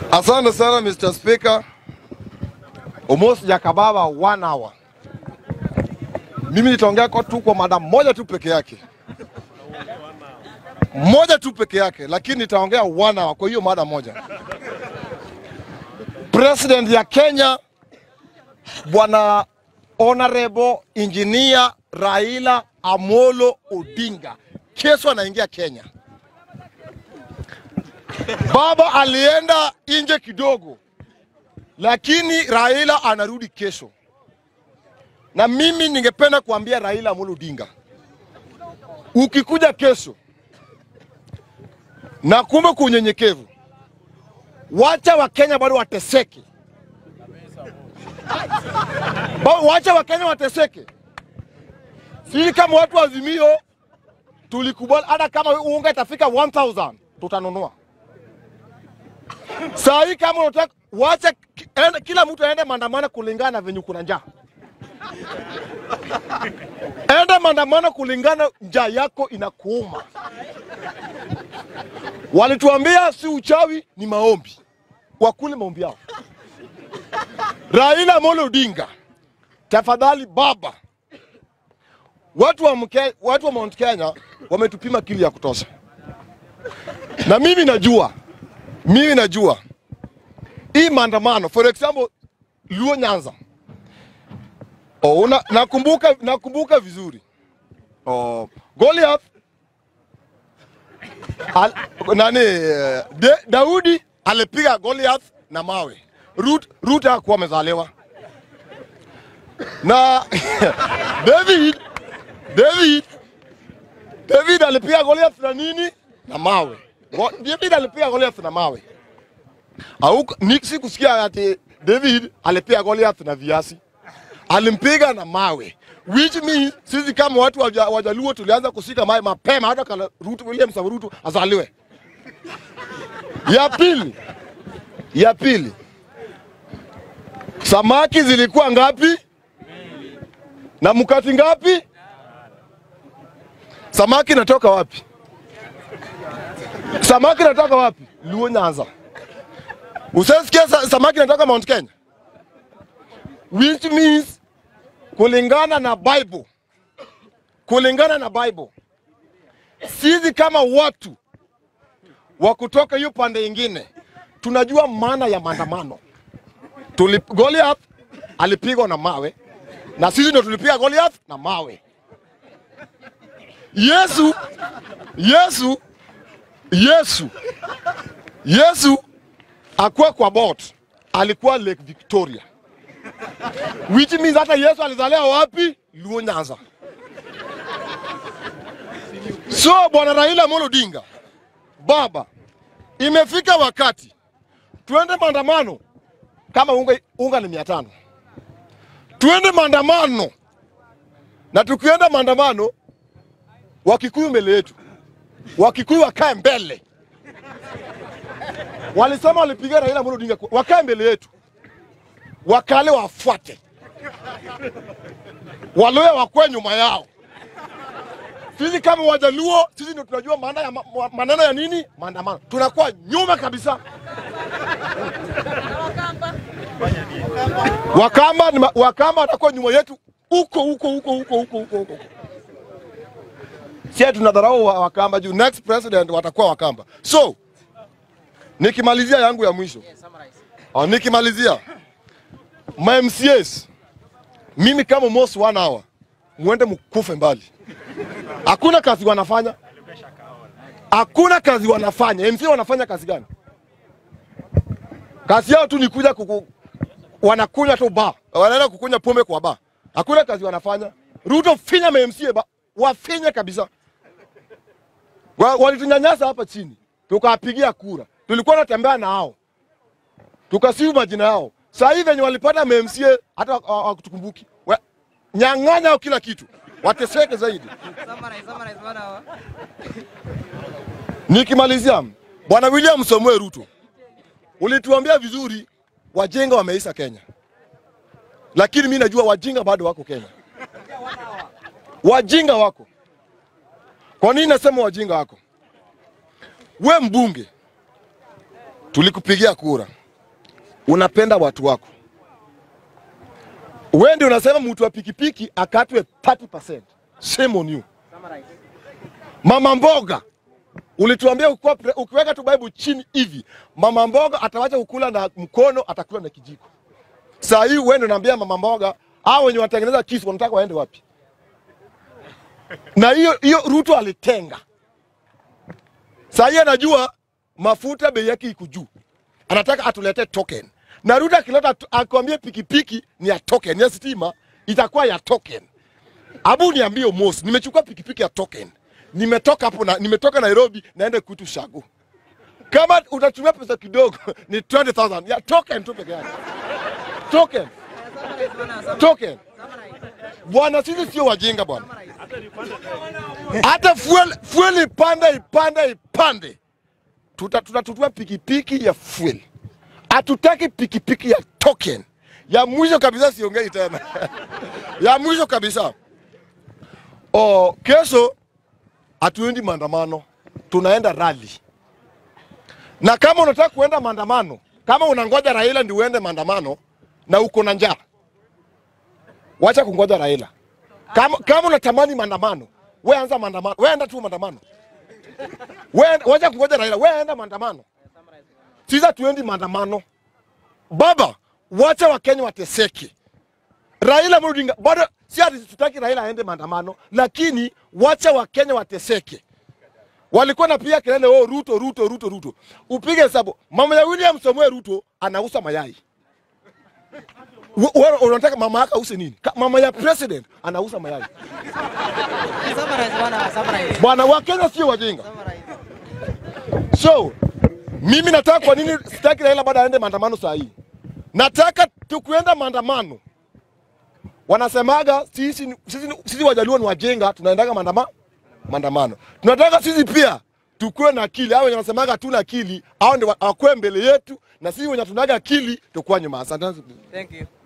Asante sana Mr. Speaker. Almost jakababa 1 hour. Mimi nitaongea kwa mada moja tu peke yake. Moja tu peke yake, lakini nitaongea 1 hour kwa hiyo mada moja. President ya Kenya Bwana Honorable Engineer Raila Amolo Odinga kesho anaingia Kenya. Baba alienda nje kidogo, lakini Raila anarudi kesho. Na mimi ningependa kuambia Raila Amolo Odinga, ukikuja kesho na kumbe kunyenyekevu, wacha wa Kenya bado wateseke. Wacha wa Kenya wateseke. Sisi kama watu wa Azimio tulikubali hata kama unga itafika 1000 tutanunua. Saa hii kama unataka wacha kila mtu aende maandamano kulingana na venye kuna njaa. Enda maandamano kulingana njaa yako inakuuma. Walituambia si uchawi ni maombi. Wakule maombi yao. Raila Amolo Odinga, tafadhali baba. Watu wa Mount Kenya wametupima kili ya kutosha. Na mimi najua hii maandamano, for example, Luo Nyanza. Nakumbuka vizuri. Goliath Daudi alipiga Goliath na mawe. Ruth hakuwa amezaliwa. Na David alipiga Goliath na nini? Na mawe. David alipiga Goliath na mawe. Niksi kusikia ati David alipiga Goliath na viasi. Alimpiga na mawe. Which means sisi kama watu Wajaluo tulianza kusika mawe mapema hata kala William Sabarutu azaliwe. Ya pili. Samaki zilikuwa ngapi? Na mkati ngapi? Samaki natoka wapi? Samaki natoka wapi? Luo Nyanza. Usisikia samaki natoka Mount Kenya. Which means kulingana na Bible. Sisi kama watu wa kutoka hiyo pande nyingine tunajua maana ya maandamano. Goliath alipigwa na mawe na sisi ndio tulipiga Goliath na mawe. Yesu akuwa kwa boat, alikuwa Lake Victoria. Which means hata Yesu alizaliwa wapi? Luo Nyanza. So bwana Raila Amolo Odinga, baba, imefika wakati tuende maandamano kama unga ni 500. Tuende maandamano. Na tukienda maandamano, Wakikuyu mbele yetu. Wakikuyu wakae mbele. Walisema walipiga Raila Amolo Odinga, wakae mbele yetu. Wakale wafuatwe. Waloya wakwe nyuma yao. Sisi kama Wajaluo, sisi ndio tunajua maneno ya nini? Maandamano. Tunakuwa nyuma kabisa. Wakamba atakuwa nyuma yetu huko. Sisi tunadharau Wakamba juu next president watakuwa Wakamba. So, nikimalizia yangu ya mwisho. Nikimalizia MCAs, mimi kama most 1 hour muende mkufe mbali. Hakuna kazi wanafanya. MC wanafanya kazi gani? Kazi yao tu ni kuja wanakunywa tu bar. Wanaenda kukunywa pombe kwa bar. Hakuna kazi wanafanya. Ruto finya MCA wafinya kabisa. Walitunyanyasa hapa chini. Tukapigia kura. Tulikuwa tunatembea na hao. Tukasifu majina yao. Sasa hivi wenye walipata MCA hata hawakutukumbuki. Nyang'anya kila kitu. Wateseke zaidi. Nikimalizia, Bwana William Samoei Ruto, ulituambia vizuri wajinga wameisha Kenya. Lakini mimi najua wajinga bado wako Kenya. Wajinga wako. Kwa nini nasema wajinga wako? We mbunge, tulikupigia kura. unapenda watu wako. Wewe ndio unasema mtu wa pikipiki akatwe 30%. Shame on you. Mama mboga, ulituambia ukiweka tu Bible chini hivi, mama mboga atawacha kukula na mkono, atakula na kijiko. Saa hii wewe ndio unaambia mama mboga, hao wenye watengeneza kisu wanataka waende wapi? Na hiyo Ruto alitenga. Saa hii anajua mafuta bei yake iko juu. Anataka atulete token. Na Ruto akileta akwambie pikipiki ni ya token, ya stima itakuwa ya token. Abu niambie Mos, nimechukua pikipiki ya token. Nimetoka hapo na nimetoka Nairobi naenda kutu Shago. Kama utatumia pesa kidogo ni 20,000 ya token tu peke yake. Token. Token. Bwana sisi sio wajinga bwana. Hata fuel ipande. Tutatua pikipiki ya fuel. Hatutaki pikipiki ya token. Ya mwisho kabisa siongei tena. Ya mwisho kabisa. Kesho hatuendi maandamano, tunaenda rally. Na kama unataka kuenda maandamano, kama unangoja Raila ndio uende maandamano na uko na njaa, wacha kungoja Raila. Kama unatamani maandamano, wewe anza maandamano. Wewe enda tu maandamano. Wacha kungoja Raila, wewe enda maandamano. Sisi tuendi maandamano. Baba, wacha Wakenya wateseke. Raila Odinga, bado si ati tutaki Raila aende maandamano, lakini wacha Wakenya wateseke. Walikuwa na pia kelele Ruto. Upige hesabu. Mama ya William Samuel Ruto anauza mayai. Wewe unataka mama yako ause nini? Mama ya president anauza mayai. Bwana Wakenya sio wajinga. So, mimi nataka kwa nini sitaki Raila bado aende maandamano saa hii? Nataka tukuenda maandamano. Wanasemaga sisi Wajaluo ni wajinga, tunaendaga maandamano. Tunataka sisi pia tukue na akili. Hao wenye wanasemaga hatuna akili, hao ndio wakwe mbele yetu, na sisi wenye tunaga akili tukua nyuma. Asante. Thank you.